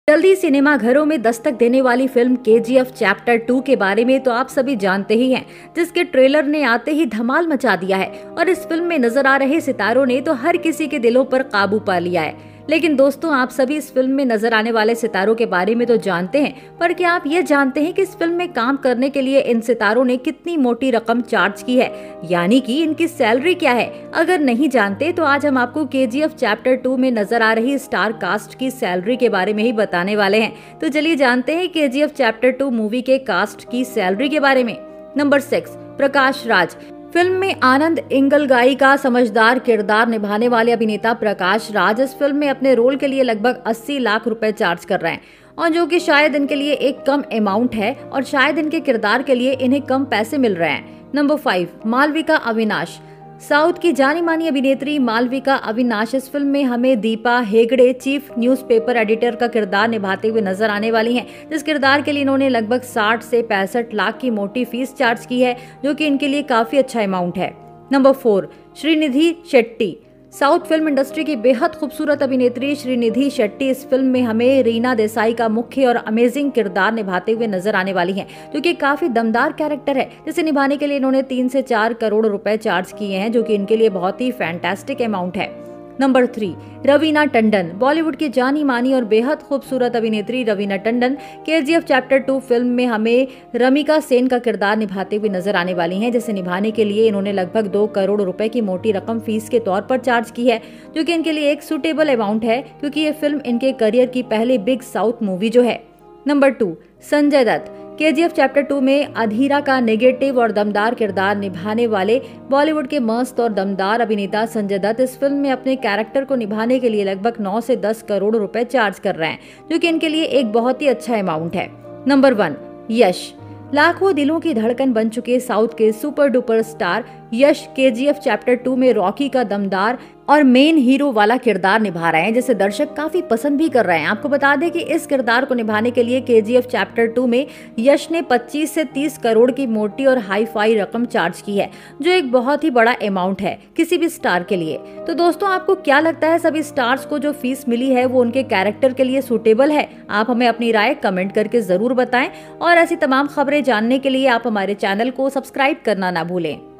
जल्दी सिनेमा घरों में दस्तक देने वाली फिल्म केजीएफ चैप्टर 2 के बारे में तो आप सभी जानते ही हैं, जिसके ट्रेलर ने आते ही धमाल मचा दिया है और इस फिल्म में नजर आ रहे सितारों ने तो हर किसी के दिलों पर काबू पा लिया है। लेकिन दोस्तों, आप सभी इस फिल्म में नजर आने वाले सितारों के बारे में तो जानते हैं, पर क्या आप ये जानते हैं कि इस फिल्म में काम करने के लिए इन सितारों ने कितनी मोटी रकम चार्ज की है, यानी कि इनकी सैलरी क्या है? अगर नहीं जानते तो आज हम आपको केजीएफ चैप्टर 2 में नजर आ रही स्टार कास्ट की सैलरी के बारे में ही बताने वाले हैं। तो चलिए जानते हैं केजीएफ चैप्टर 2 मूवी के कास्ट की सैलरी के बारे में। नंबर 6, प्रकाश राज। फिल्म में आनंद इंगलगाई का समझदार किरदार निभाने वाले अभिनेता प्रकाश राज इस फिल्म में अपने रोल के लिए लगभग 80 लाख रुपए चार्ज कर रहे हैं, और जो कि शायद इनके लिए एक कम अमाउंट है और शायद इनके किरदार के लिए इन्हें कम पैसे मिल रहे हैं। नंबर 5, मालविका अविनाश। साउथ की जानी मानी अभिनेत्री मालविका अविनाश इस फिल्म में हमें Deepa Hegde chief newspaper editor का किरदार निभाते हुए नजर आने वाली हैं, जिस किरदार के लिए इन्होंने लगभग 60 से 65 लाख की मोटी फीस चार्ज की है, जो कि इनके लिए काफी अच्छा अमाउंट है। Number 4, Srinidhi Shetty. South film industry की बेहद खूबसूरत अभिनेत्री श्रीनिधि शेट्टी इस फिल्म में हमें रीना देसाई का मुख्य और अमेजिंग किरदार निभाते हुए नजर आने वाली हैं, जो कि काफी दमदार कैरेक्टर है, जिसे निभाने के लिए इन्होंने 3 से 4 करोड़ रुपए चार्ज किए हैं, जो कि इनके लिए बहुत ही फैंटास्टिक अमाउंट है। नंबर 3, रवीना टंडन। बॉलीवुड की जानी मानी और बेहद खूबसूरत अभिनेत्री Raveena Tandon KGF chapter 2 film में हमें रमिका सेन का किरदार निभाते हुए नजर आने वाली हैं, जिसे निभाने के लिए इन्होंने लगभग 2 करोड़ रुपए की मोटी रकम फीस के तौर पर चार्ज की है, जो कि इनके लिए एक सुटेबल अमाउंट है, क्योंकि ये फिल्म इनके करियर की पहली बिग साउथ मूवी जो है। Number 2, Sanjay Dutt. KGF chapter 2 में अधीरा का नेगेटिव और दमदार किरदार निभाने वाले बॉलीवुड के मस्त और दमदार अभिनेता संजय दत्त इस फिल्म में अपने कैरेक्टर को निभाने के लिए लगभग 9 से 10 करोड़ रुपए चार्ज कर रहे हैं, जो कि इनके लिए एक बहुत ही अच्छा अमाउंट है। नंबर 1, यश। लाखों दिलों की धड़कन बन चुके साउथ के super duper star Yash KGF chapter 2 में रॉकी का दमदार और मेन हीरो वाला किरदार निभा रहे हैं, जिसे दर्शक काफी पसंद भी कर रहे हैं। आपको बता दें कि इस किरदार को निभाने के लिए केजीएफ चैप्टर 2 में यश ने 25 से 30 करोड़ की मोटी और हाई फाई रकम चार्ज की है, जो एक बहुत ही बड़ा अमाउंट है किसी भी स्टार के लिए। तो दोस्तों, आपको क्या लगता है, सभी स्टार्स को जो फीस मिली है वो उनके कैरेक्टर के लिए सूटेबल है? आप हमें अपनी राय कमेंट करके जरूर बताएं, और ऐसी तमाम खबरें जानने के लिए आप हमारे चैनल को सब्सक्राइब करना ना भूलें।